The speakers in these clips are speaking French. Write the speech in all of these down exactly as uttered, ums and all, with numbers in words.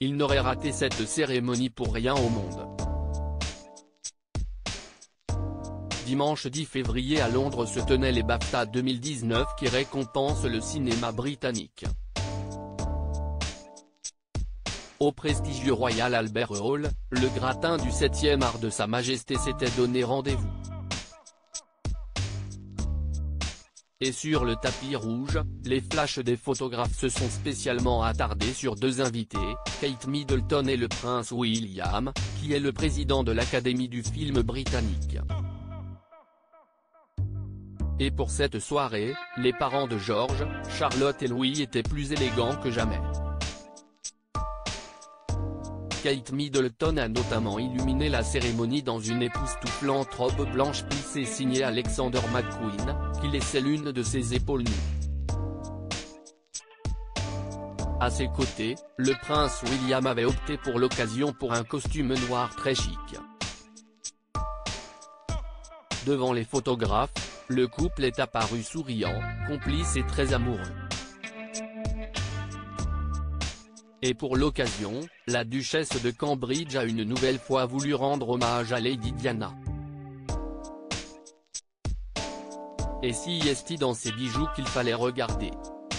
il n'aurait raté cette cérémonie pour rien au monde. Dimanche dix février à Londres se tenaient les BAFTA deux mille dix-neuf qui récompensent le cinéma britannique. Au prestigieux Royal Albert Hall, le gratin du septième art de Sa Majesté s'était donné rendez-vous. Et sur le tapis rouge, les flashs des photographes se sont spécialement attardés sur deux invités, Kate Middleton et le prince William, qui est le président de l'Académie du film britannique. Et pour cette soirée, les parents de George, Charlotte et Louis étaient plus élégants que jamais. Kate Middleton a notamment illuminé la cérémonie dans une époustouflante robe blanche plissée signée Alexander McQueen, qui laissait l'une de ses épaules nues. À ses côtés, le prince William avait opté pour l'occasion pour un costume noir très chic. Devant les photographes, le couple est apparu souriant, complice et très amoureux. Et pour l'occasion, la duchesse de Cambridge a une nouvelle fois voulu rendre hommage à Lady Diana. Et si est-il dans ces bijoux qu'il fallait regarder.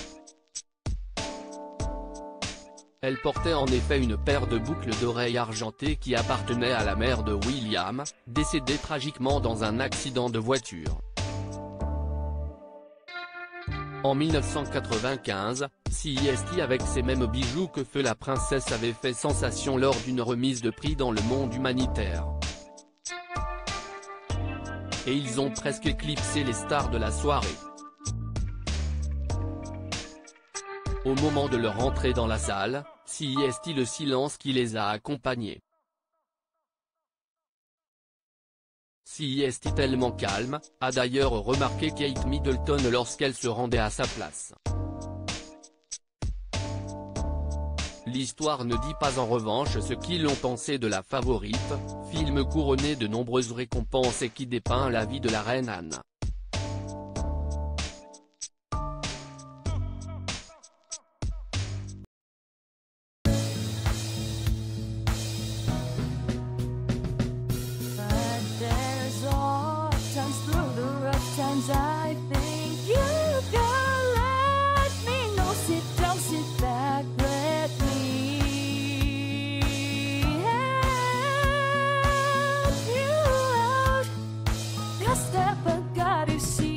Elle portait en effet une paire de boucles d'oreilles argentées qui appartenait à la mère de William, décédée tragiquement dans un accident de voiture. En mille neuf cent quatre-vingt-quinze, C S T avec ces mêmes bijoux que feu la princesse avait fait sensation lors d'une remise de prix dans le monde humanitaire. Et ils ont presque éclipsé les stars de la soirée. Au moment de leur entrée dans la salle, C S T le silence qui les a accompagnés. C S T tellement calme, a d'ailleurs remarqué Kate Middleton lorsqu'elle se rendait à sa place. L'histoire ne dit pas en revanche ce qu'ils ont pensé de La Favorite, film couronné de nombreuses récompenses et qui dépeint la vie de la reine Anne. I think you can let me know. Sit down, sit back, let me help you out. Just step, I got you see.